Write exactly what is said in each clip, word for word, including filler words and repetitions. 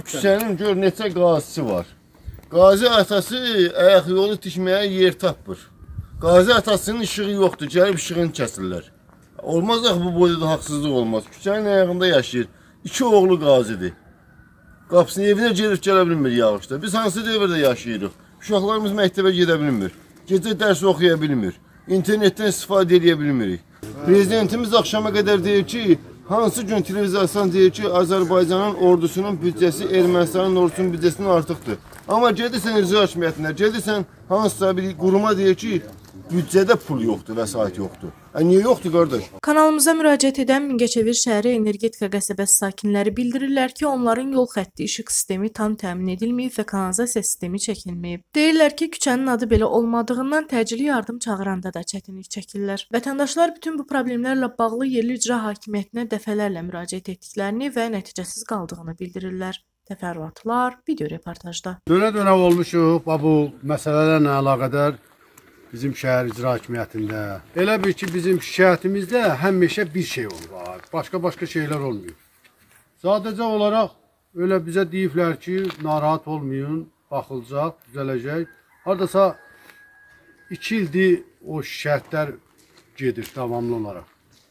küçənin gör neçə qazisi var. Qazi atası ayaq yolu tikməyə yer tapmır. Qazi atasının işığı yoxdur, gəlib işığını kəsirlər. Olmaz axı bu boyda da haqsızlıq olmaz. Küçənin ayağında yaşayır. İki oğlu qazidir. Qapısının evinə gelib gələ bilmir yağışda. Biz hansı devirdə yaşayırıq? Uşaqlarımız məktəbə gedə bilmir. Gecə dərs oxuya bilmir. İnternetdən istifadə edə bilmirik. Prezidentimiz axşama qədər deyir ki, hansı gün televiziyasından deyir ki, Azərbaycanın ordusunun büdcəsi Ermənistanın ordusunun büdcəsindən artıqdır. Amma gedirsən icra hakimiyyətinə, gedirsən hansısa bir quruma deyir ki, büdcədə pul yoxdur, vəsait yoxdur. E, niyə yoxdur qardaş? Kanalımıza müraciət edən Mingəçevir şəhəri energetika qəsəbəsi sakinləri bildirirlər ki, onların yol xətti işıq sistemi tam təmin edilməyib və kanalizasiya sistemi çəkilməyib. Deyirlər ki, küçənin adı belə olmadığından təcili yardım çağıranda da çətinlik çəkirlər. Vətəndaşlar bütün bu problemlərlə bağlı yerli icra hakimiyyətinə dəfələrlə müraciət etdiklərini və nəticəsiz qaldığını bildirirlər. Təfərrüatlar video reportajda. Dönə-dönə olmuşuq bu məsələlərlə əlaqədar bizim şəhər icra hakimiyyətində. Elə bir ki, bizim şikayətimizdə həmişə bir şey olur. Başqa-başqa şeylər olmuyor. Sadəcə olaraq öyle bizə deyiblər ki, narahat olmayın, baxılacaq, düzələcək. Haradasa iki ildir o şikayətlər gedir davamlı olaraq.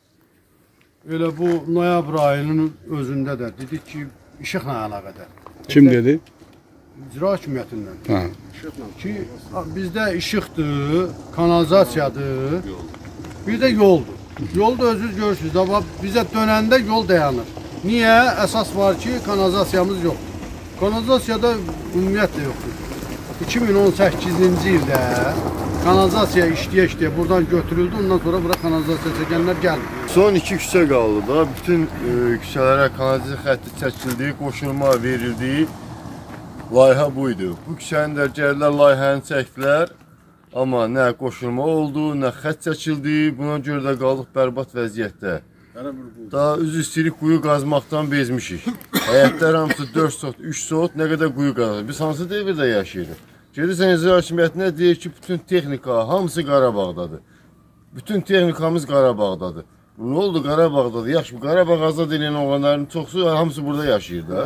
Elə bu noyabr ayının özündə də dedik ki, işıqla əlaqədar. Kim dedi? İcra hakimiyyətindən. Hə. Ki bizdə işıqdır, kanalizasiyadır, bir də yoldur. Yolda özünüz görürsünüz, amma bizə dönəndə yol dayanır. Niyə? Əsas var ki, kanalizasiyamız yoxdur. Kanalizasiyada ümumiyyətlə yoxdur. iki min on səkkizinci ildə kanalizasiya işləyə-işləyə buradan götürüldü, ondan sonra bura kanalizasiya çəkənlər gəlmir. Son iki küçə qaldı da, bütün e, küçələrə kanalizasiya xətti çəkildi, qoşulma verildi. Layihə buydu. Bu küçəni də gəlirlər, layihəni çəkdilər. Amma nə qoşulma oldu, nə xətt çəkildi. Buna görə də qaldıq bərbad vəziyyətdə. Daha üzü istəyirik quyu qazmaqdan bezmişik. Həyətlər hamısı dörd sot, üç sot, nə qədər quyu qazır. Biz hansı devirdə yaşayırıq? Gedirsən icra hakimiyyətinə deyir ki, bütün texnika hamısı Qarabağdadır. Bütün texnikamız Qarabağdadır. Nə oldu Qarabağdadır? Yaxşı, Qarabağ azad edən oğlanların çoxsu hamısı burada yaşayır da.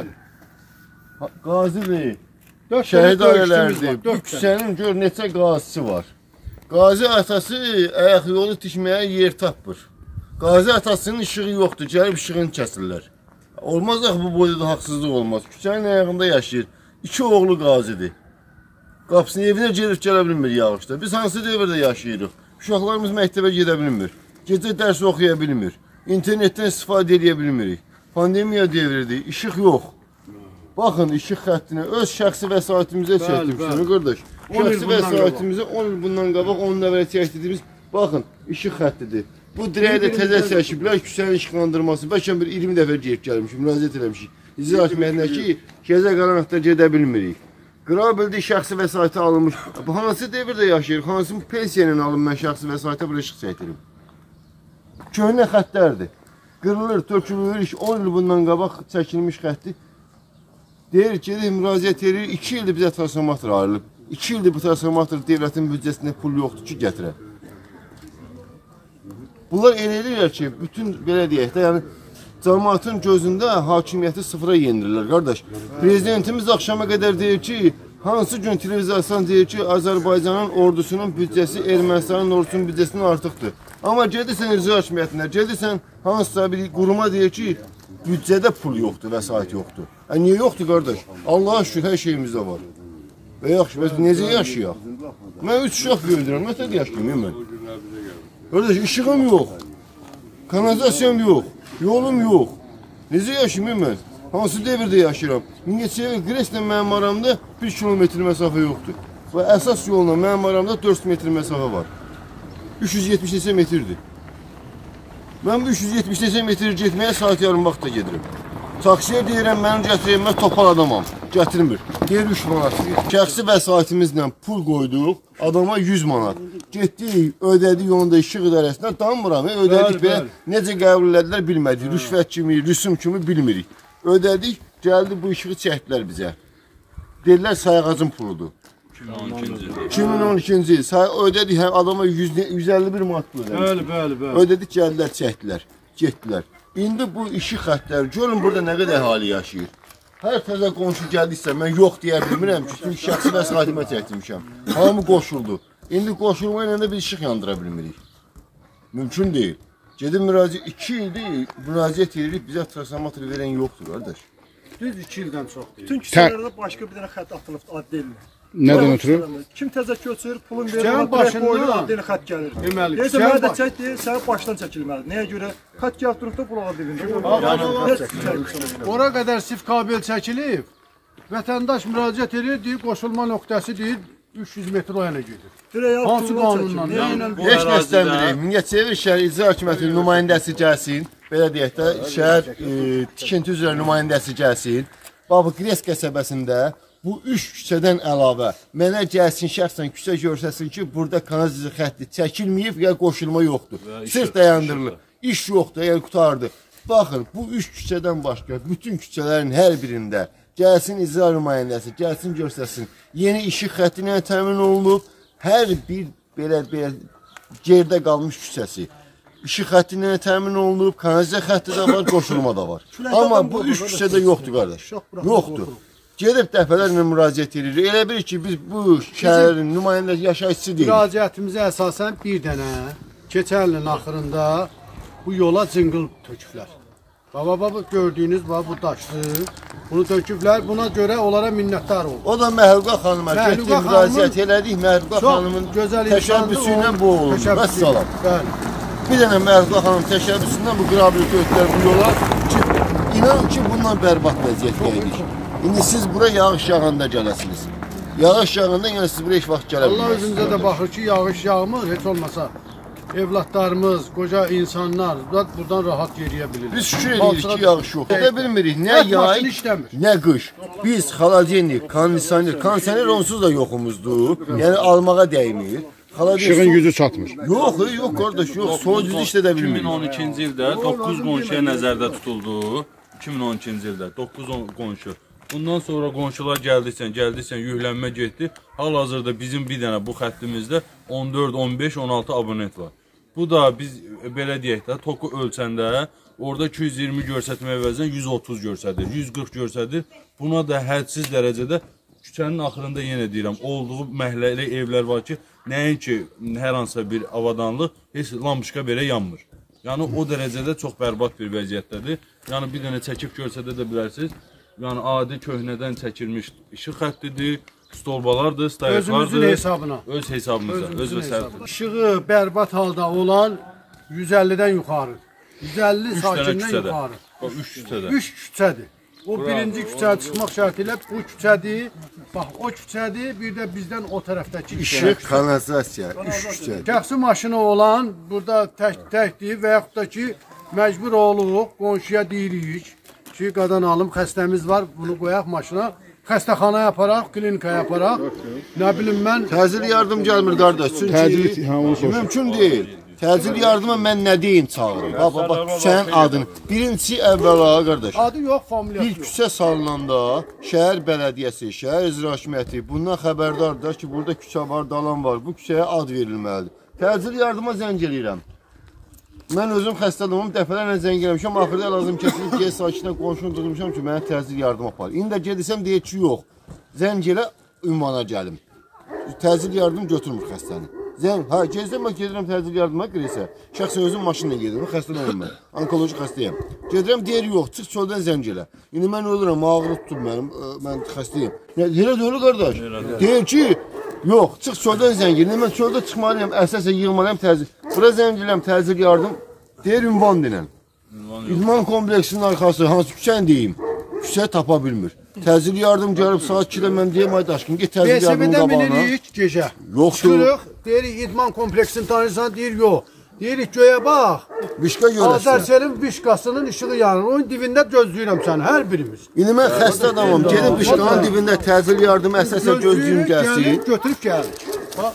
Qazidir, şəhid ailələrdir. Bu küçənin gör neçə qazisi var. Qazi atası ayaq yolu tikməyə yer tapmır. Qazi atasının işığı yoxdur, gəlib işığını kəsirlər. Olmaz axı bu boyda da haqsızlıq olmaz. Küçənin ayağında yaşayır. İki oğlu qazidir. Qapısının evinə gelib gələ bilmir yağışda. Biz hansı devirdə yaşayırıq? Uşaqlarımız məktəbə gedə bilmir. Gecə dərs oxuya bilmir. İnternetdən istifadə edə bilmirik. Pandemiya devridir, işıq yox. Baxın, işıq xəttinə, öz şəxsi vəsaitimizə çəkdim, qardaş. Şəxsi vəsaitimizə on il bundan qabaq, onun əvvələ çəkdiyimiz, baxın, işıq xəttidir. Bu dirəyə də təzə çəkiblər, küçənin işıqlandırması. Bəlkə bir iyirmi dəfə gelib gəlmişik, müraciət eləmişik. İcra hakimiyyətinə ki, gecə qaranlıqda gedə bilmirik. Qıra bildik, şəxsi vəsaiti alınmış. Bu hansı devirdə yaşayırıq, hansı pensiyanın alın, mən şəxsi vəsaitə bir işıq çəkdirim. Köhnə xətlərdir. Qırılır, tökülür, on il bundan qabaq çəkilmiş xətti. Deyir ki, müraciət edir, iki ildir bizə transformator ayrılıb. iki ildir bu transformator devlətin büdcəsində pul yoxdur ki, gətirə. Bunlar elə edirlər ki, bütün, belə deyək də, yəni, cəmaatın gözündə hakimiyyəti sıfıra yendirirlər, qardaş. Prezidentimiz axşama qədər deyir ki, hansı gün televiziyasından deyir ki, Azərbaycanın ordusunun büdcəsi Ermənistanın ordusunun büdcəsindən artıqdır. Amma gedirsən icra hakimiyyətinə, gedirsən hansısa bir quruma deyir ki, büdcədə pul yoxdur, vəsait yoxdur. E, niyə yoxdur, qardaş? Allah'a şükür, hər şeyimizdə var. Və yaxşı, bəs necə yaşayaq? Mən üç uşaq böyüdürəm, nə yaşayayım mən? Qardaş, işığım yox, kanalizasiyam yox, yolum yox. Necə yaşayayım mən? Hansı devirdə yaşayıram? Mingəçevir Qreslə mənim aramda bir kilometr məsafə yoxdur. Və əsas yolla mənim aramda dörd metr məsafə var. üç yüz yetmiş neçə metrdir. Mən bu üç yüz yetmiş neçə metr getməyə saat yarım vaxtda gedirəm. Taksiyə deyirəm, mənim gətirəm, mən topal adamam. Gətirmir. Deyir üç manat. Şəxsi vəsaitimizlə pul qoyduq, adama yüz manat. Getdik, ödədik onu da işıq idarəsindən, damıram, ödədik və necə qəbul elədilər bilmədik. Rüşvət kimi, rüsum kimi bilmirik. Ödədik, gəldi bu işığı çəkdilər bizə. Dedilər sayğacın puludur. iki min on ikinci il. Ödədik, adama yüz əlli bir manat pul ödədik. Bəli, bəli, bəli. Ödədik, gəldilər, çəkdilər, getdilər. İndi bu işıq xətləri, görün burada nə qədər əhali yaşayır. Hər təzə qonşu gəldiysə mən yox deyə bilmirəm ki, çünki şəxsi vəsaitimə çəkdirmişəm. Hamı qoşuldu. İndi qoşulma ilə də biz işıq yandıra bilmirik. Mümkün deyil. Gedib müraciət iki ildir müraciət edirik, bizə transformator verən yoxdur qardaş. Düz iki ildən çox deyil. Bütün küçələrdə başqa bir dənə xətt atılıb addellə. Nədən ötürü? Kim təzə köçür, pulun verir, Küçənin başından addellə xətt gəlir. Deməli, Deyirsə, küçənin mənə də baş- çək deyir, sənin başdan çəkilməlidir. Nəyə görə? Xətt gəlib durub da pul addelində. Ora qədər sif kabel çəkilib. Vətəndaş müraciət edir, deyir qoşulma nöqtəsi deyir üç yüz metr o yana gedir. Hansı qanunla? Nə ilə? Heç nə istəmirik. Mingəçevir şəhər icra hakimiyyətinin nümayəndəsi gəlsin. Belə deyək də, şəhər e, tikinti üzrə nümayəndəsi gəlsin. Bax, bu Qres qəsəbəsində bu üç küçədən əlavə mənə gəlsin şəxsən küçə görsəsin ki, burada kanalizasiya xətti çəkilməyib ya qoşulma yoxdur. Sırf dayandırılır. İş yoxdur, yəni qutardı. Baxın, bu üç küçədən başqa bütün küçələrin hər birində gəlsin icra nümayəndəsi, gəlsin görsəsin. Yeni işıq xətti ilə təmin olunub. Hər bir belə belə gerdə qalmış küçəsi işıq xətti ilə təmin olunub, kanalizasiya xətti də var, qoşulma da var. Amma bu üç küçədə yoxdur qardaş. Yoxdur. Gedib dəfələrlə müraciət edirik. Elə bir ki, biz bu şəhərin nümayəndəsi yaşayıcısı deyilik. Müraciətimizə əsasən bir dənə keçən ilin axırında bu yola cınqıl töküblər. Baba baba gördüyünüz bax bu daşdır. Bunu töküblər. Buna görə onlara minnətdar oldu. O da Məhruqa xanıma Məhruqa getdik, müraciət xanımın elədik. Məhruqa Çox xanımın gözəl təşəbbüsü ilə insandır, bu o oldu. təşəbbüsü- Vəssalam. Bəli. Bir dənə Məhruqa xanım təşəbbüsündən bu qrabili tökdülər bu yola ki, inanın ki, bundan bərbad vəziyyətdə idik. İndi siz bura yağış yağanda gələsiniz. Yağış yağanda yəni siz bura heç vaxt gələ Allah bilməzsiniz. özümüzə də baxır ki, yağış yağmır, heç olmasa evlatlarımız, qoca insanlar buradan rahat yeriyə bilir. Biz şükür edirik ki, yağış yox. Edə bilmirik, nə Həyat yay, maşını işləmir. nə qış. Biz xaladenik, kondisioner, kondisioner onsuz da yoxumuzdur. Yəni almağa dəymir. İşığın gücü çatmır. Yox, yox qardaş, yox. Soyucu işlədə iki min bilmirik. on ikinci ildə doqquz qonşuya nəzərdə tutuldu. iki min on ikinci ildə doqquz qonşu. Bundan sonra qonşular gəldikcə, gəldikcə yüklənmə getdi. Hal-hazırda bizim bir dənə bu xəttimizdə on dörd, on beş, on altı abonent var. Bu da biz belə deyək də, toku ölçəndə orada iki yüz iyirmi göstərmə əvəzinə yüz otuz göstərir, yüz qırx göstərir. Buna da hədsiz dərəcədə küçənin axırında yenə deyirəm, olduğu məhəlləli evlər var ki, nəinki hər hansısa bir avadanlıq, heç lampoçka belə yanmır. Yəni o dərəcədə çox bərbad bir vəziyyətdədir. Yəni bir dənə çəkib göstərdə də bilərsiniz. Yəni adi köhnədən çəkilmiş işıq xəttidir, stolbalardır, stayaqlardır. Özümüzün hesabına. Öz hesabımıza, öz vəsaitimizə. İşığı bərbad halda olan yüz əllidən yuxarı. yüz əlli Üç dənə sakindən küçədə. yuxarı. O üç küçədə. üç küçədir. O birinci küçəyə çıxmaq şərti ilə bu küçədir. Bax o küçədir, bir də bizdən o tərəfdəki İşıq, kanalizasiya, üç küçə. Şəxsi maşını olan burada tək təkdir və yaxud da ki məcbur oluruq qonşuya deyirik ki, qadan alım xəstəmiz var, bunu qoyaq maşına. Xəstəxanaya aparaq, klinikaya aparaq. Nə bilim mən Təcil yardım gəlmir qardaş. Çünki Təcil, hə, onu soruşuram. mümkün deyil. Təcil yardıma mən nə deyim çağırım? Bax, bax, bax, küçənin adını. Birincisi əvvəla qardaş. adı yox, familiyası Bir yox. küçə salınanda şəhər bələdiyyəsi, şəhər icra hakimiyyəti bundan xəbərdardır ki, burada küçə var, dalan var. Bu küçəyə ad verilməlidir. Təcil yardıma zəng eləyirəm. Mən özüm xəstəliyim, dəfələrlə zəng eləmişəm, axırda lazım kəsilib ki, sakinə qonşunu tutmuşam ki, mənə təcil yardım apar. İndi də gedirsəm deyir ki, yox. Zəng elə ünvana gəlim. Təcil yardım götürmür xəstəni. Zəng, hə, gezdim mən gedirəm təcil yardıma qresə. Şəxsən özüm maşınla gedirəm, xəstə olmam mən. Onkoloji xəstəyəm. Gedirəm deyir yox, çıx çöldən zəng elə. İndi mən ölürəm, ağrı tutub mənim, ə, mən xəstəyəm. Elə də ölü qardaş. Deyir ki, yox, çıx çöldən zəng elə. Mən çöldə çıxmalıyam, əsasən yığmalıyam təcil. Bura zəng eləm təcil yardım. Deyir ünvan denən. İdman kompleksinin arxası hansı küçəni deyim. Küçə tapa bilmir. Təcil yardım gəlib saat ikidə mən deyim ay daşqın, get təcil yardımın B S B-dən qabağına. minirik gecə. Yoxdur. Çıxırıq, deyirik idman kompleksini tanıyırsan, deyir yox. Deyirik göyə bax. Vişqa görürsən. Azərselin vişqasının işığı yanır. Onun dibində gözləyirəm səni, hər birimiz. İndi mən xəstə adamım. Gedib vişqanın dibində təcil yardım əsasən gözlüyüm gəlsin. gəlirik, götürüb gəlirik. Bax,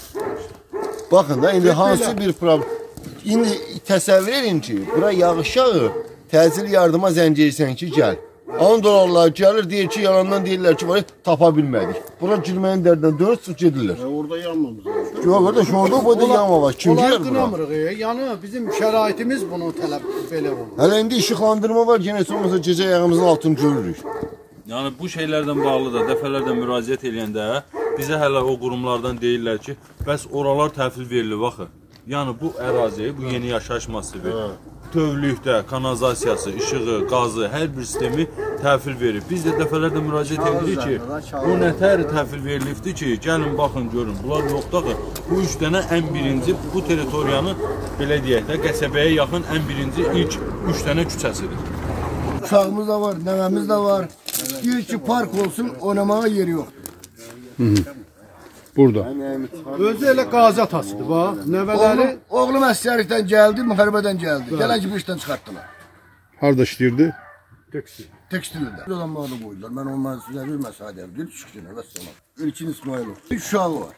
Baxın da indi hansı bir problem. İndi təsəvvür edin ki, bura yağış yağır. Təcil yardıma zəng edirsən ki, gəl. on dolarlar gəlir, deyir ki, yalandan deyirlər ki, var, tapa bilmədik. Bura girməyin dərdindən dönüb çıx gedirlər. orada yanmamız lazım. Yox, qardaş, orada o boyda yanma var. Kim Onları gəlir bura? qınamırıq. e. Yəni bizim şəraitimiz bunu tələb belə olur. Hələ indi işıqlandırma var, yenə olmasa gecə ayağımızın altını görürük. Yəni bu şeylərdən bağlı da dəfələrlə müraciət edəndə bizə hələ o qurumlardan deyirlər ki, bəs oralar təhvil verilir axı. Yəni bu ərazi, bu yeni yaşayış masivi tövlükdə kanalizasiyası, işığı, qazı, hər bir sistemi təhvil verir. Biz də dəfələrlə müraciət edirik ki, bu nətər təhvil verilibdir ki, gəlin baxın görün. Bunlar yoxdur axı. Bu üç dənə ən birinci bu teritoriyanı belə deyək də qəsəbəyə yaxın ən birinci ilk üç dənə küçəsidir. Uşağımız da var, nəvəmiz də var. Deyir ki, park olsun, oynamağa yeri yoxdur. Burada. Özü elə qazi atasıdır, bax. Nəvələri Oğlum, oğlum əsgərlikdən gəldi, müharibədən gəldi. Gələn ki, bu işdən çıxartdılar. Harda işləyirdi? tekstil. Tekstildə. Adamlarını qoydular. Mən onların sizə bir məsələ deyil, şükürlər, vəssalam. İlkin İsmailov. Üç uşağı var.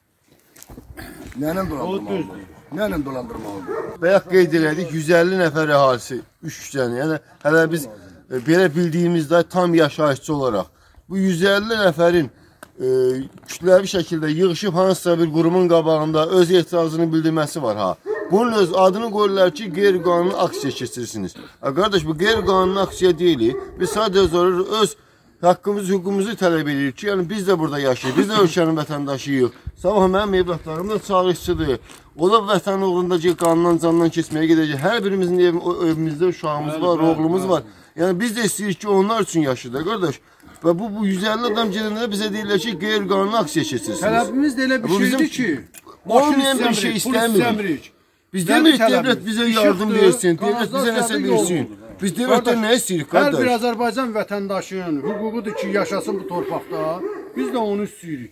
Nəylə dolandırmalıdır? Nəylə dolandırmalıdır? Bayaq qeyd elədik, yüz əlli nəfər əhalisi üç küçəni. Yəni hələ biz e, belə bildiyimizdə tam yaşayışçı olaraq bu yüz əlli nəfərin e, kütləvi şəkildə yığışıb hansısa bir qurumun qabağında öz etirazını bildirməsi var ha. Bunun öz adını qoyurlar ki, qeyri-qanuni aksiya keçirirsiniz. Ha, qardaş, bu qeyri-qanuni aksiya deyil. Biz sadəcə öz haqqımızı, hüququmuzu tələb edirik ki, yəni biz də burada yaşayırıq, biz də ölkənin vətəndaşıyıq. Sabah mənim evlatlarım da çağırışçıdır. O da vətən uğrunda ki, qanundan, candan keçməyə gedəcək. Hər birimizin ev, evimizdə uşağımız var, oğlumuz var. Yəni biz də istəyirik ki, onlar üçün yaşayır, qardaş. Və bu, bu yüz əlli adam gedəndə bizə deyirlər ki, qeyri-qanuni aksiya keçirsiniz. Tələbimiz də elə bir Bu şeydir bizim ki, olmayan bir şey istəmirik. Biz demirik devlet bize yardım versin, devlet bize nəsə versin. Biz devletdən nə istəyirik, Hər bir qardaş? Azərbaycan vətəndaşının hüququdur ki, yaşasın bu torpaqda. Biz də onu istəyirik.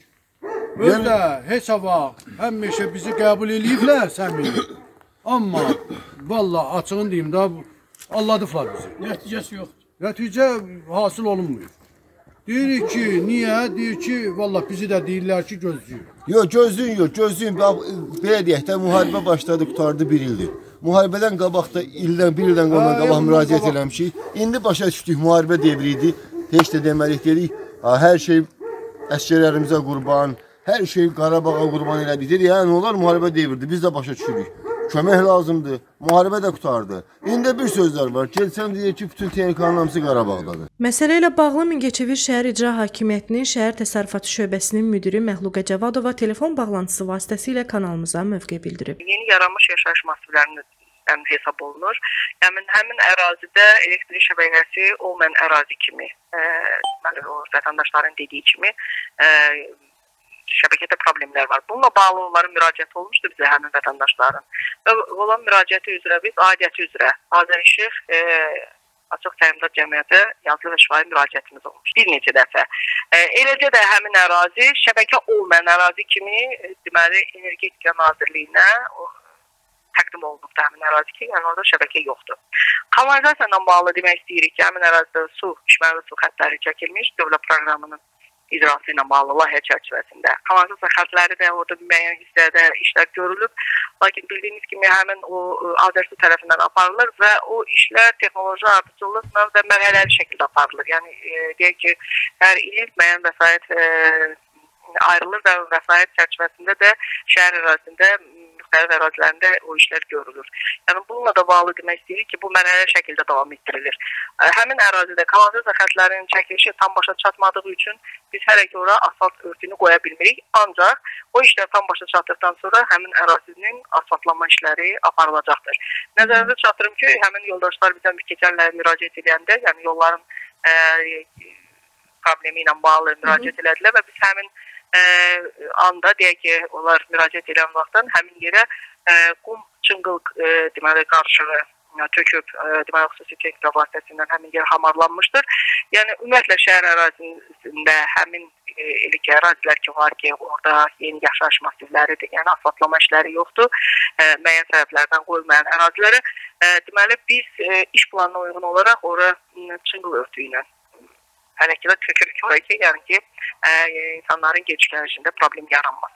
Özdə heç vaxt həmişə bizi qəbul eləyiblər səmimi. Amma vallahi açığını deyim də alladıblar bizi. Nəticəsi yoxdur. Nəticə hasıl olunmuyor. Deyirik ki, niyə? Deyir ki, vallahi bizi də deyirlər ki, gözləyir. Yox, gözləyin, yox, gözləyin. Belə deyək də, müharibə başladı, qutardı bir ildir. Müharibədən qabaq da ildən, bir ildən ondan qabaq müraciət eləmişik. İndi başa düşdük, müharibə devri idi. Heç də deməlik dedik, hər şey əsgərlərimizə qurban, hər şey Qarabağa qurban elədik. Dedik, yəni olar müharibə devirdi, biz də başa düşürük. Kömək lazımdır, müharibə də qutardı. İndi bir sözlər var, gəlsəm deyir ki, bütün texnikanın hamısı Qarabağdadır. Məsələ ilə bağlı Mingəçevir şəhər icra hakimiyyətinin şəhər təsərrüfatı şöbəsinin müdiri Məxluqə Cavadova telefon bağlantısı vasitəsilə kanalımıza mövqe bildirib. Yeni yaranmış yaşayış masivlərinin hesab olunur. Yəni həmin ərazidə elektrik şəbəkəsi olmayan ərazi kimi, deməli o vətəndaşların dediyi kimi e, şəbəkədə problemlər var. Bununla bağlı onların müraciəti olmuşdu bizə həmin vətəndaşların. Və olan müraciəti üzrə biz aidiyyəti üzrə Azərişıq e, Açıq Səhmdar Cəmiyyətə yazılı və şifahi müraciətimiz olmuş. Bir neçə dəfə. E, eləcə də həmin ərazi şəbəkə olmayan ərazi kimi e, deməli Energetika Nazirliyinə o, təqdim olunubdur həmin ərazi ki, yəni orada şəbəkə yoxdur. Kanalizasiya ilə bağlı demək istəyirik ki, həmin ərazidə su, içməli su xəttləri çəkilmiş dövlət proqramının icrası ilə bağlı layihə çərçivəsində. Kanalizasiya xəttləri də orada müəyyən hissədə işlər görülüb. Lakin bildiyiniz kimi həmin o Azərsu tərəfindən aparılır və o işlər texnoloji ardıcıllıqla və mərhələli şəkildə aparılır. Yəni e, deyək ki, hər il müəyyən vəsait e, ayrılır və vəsait çərçivəsində də şəhər ərazisində müxtəlif ərazilərində o işlər görülür. Yəni bununla da bağlı demək istəyirik ki, bu mərhələli şəkildə davam etdirilir. Həmin ərazidə kanalizasiya xəttlərinin çəkilişi tam başa çatmadığı üçün biz hələ ki ora asfalt örtüyünü qoya bilmirik. Ancaq o işlər tam başa çatdıqdan sonra həmin ərazinin asfaltlanma işləri aparılacaqdır. Nəzərinizə çatdırım ki, həmin yoldaşlar bizdən keçənlərə müraciət edəndə, yəni yolların e, problemi ilə bağlı müraciət elədilər və biz həmin e, anda deyək ki, onlar müraciət edən vaxtdan həmin yerə e, qum çınqıl e, deməli qarışığı töküb, e, deməli xüsusi texnika vasitəsindən həmin yer hamarlanmışdır. Yəni ümumiyyətlə şəhər ərazisində həmin e, elə ki ərazilər ki var ki, orada yeni yaşayış masivləridir, yəni asfaltlama işləri yoxdur, e, müəyyən səbəblərdən qoyulmayan ərazilərə. E, deməli biz e, iş planına uyğun olaraq ora çınqıl örtüyü ilə hərəkətə tökürük oraya ki, yəni ki, e, insanların gediş gəlişində problem yaranmasın.